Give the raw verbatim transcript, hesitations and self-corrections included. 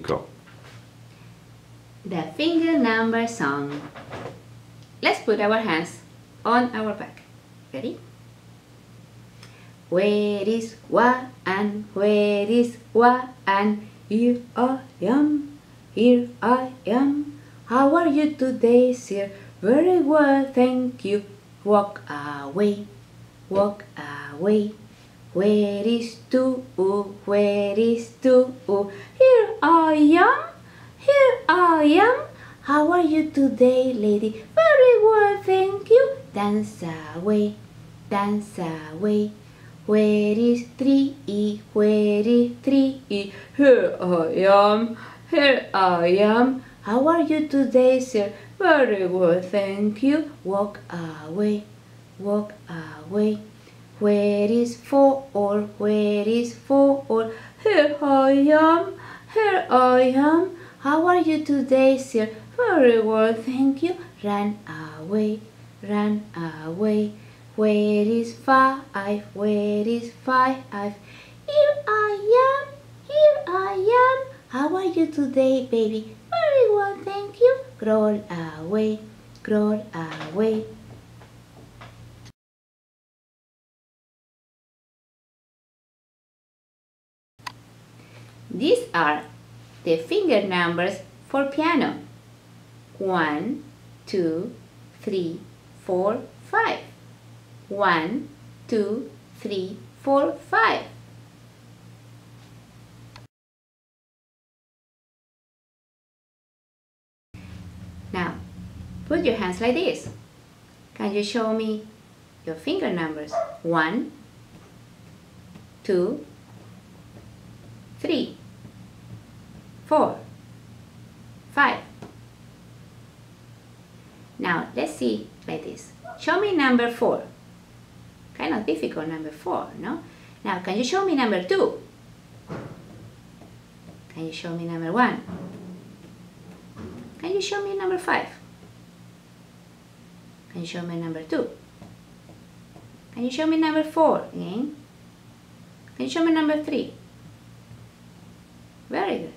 cinco. The finger number song. Let's put our hands on our back. Ready? Where is one? Where is one? Here I am, here I am. How are you today, sir? Very well, thank you. Walk away, walk away. Where is two? Where is two? Here I am, here I am. How are you today, lady? Very well, thank you. Dance away, dance away. Where is three? Where is three? Here I am, here I am. How are you today, sir? Very well, thank you. Walk away, walk away. Where is four? Where is four? Here I am, here I am. How are you today, sir? Very well, thank you. Run away, run away. Where is five? Where is five? Here I am, here I am. How are you today, baby? Very well, thank you. Crawl away, crawl away. These are the finger numbers for piano. One, two, three, four, five. One, two, three, four, five. Now, put your hands like this. Can you show me your finger numbers? One, two, three, four, five. Now, let's see like this. Show me number four. Kind of difficult, number four, no? Now, can you show me number two? Can you show me number one? Can you show me number five? Can you show me number two? Can you show me number four again? Can you show me number three? Very good.